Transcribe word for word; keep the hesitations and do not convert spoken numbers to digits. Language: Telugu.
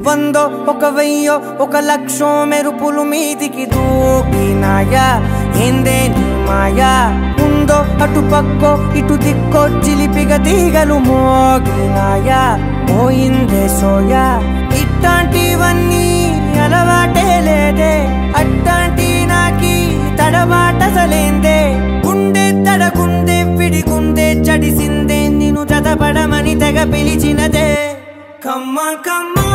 వందో ఒక వెయ్యో ఒక లక్షో మెరుపులు మీదికి దూకినాయా ఏందే నీ మాయా ఉందో అటు పక్కో ఇటు దిక్కో చిలిపిగా తీగలు మోగినాయా పోయిందే సోయా ఇట్లాంటివన్నీ అలవాటే లేదే అట్లాంటి నాకి తడబాటసలేందే గుండె తడగుండే విడిగుండే చడిసిందే నిన్ను జతపడమని తెగ పిలిచినదే కమ్మ కమ్మ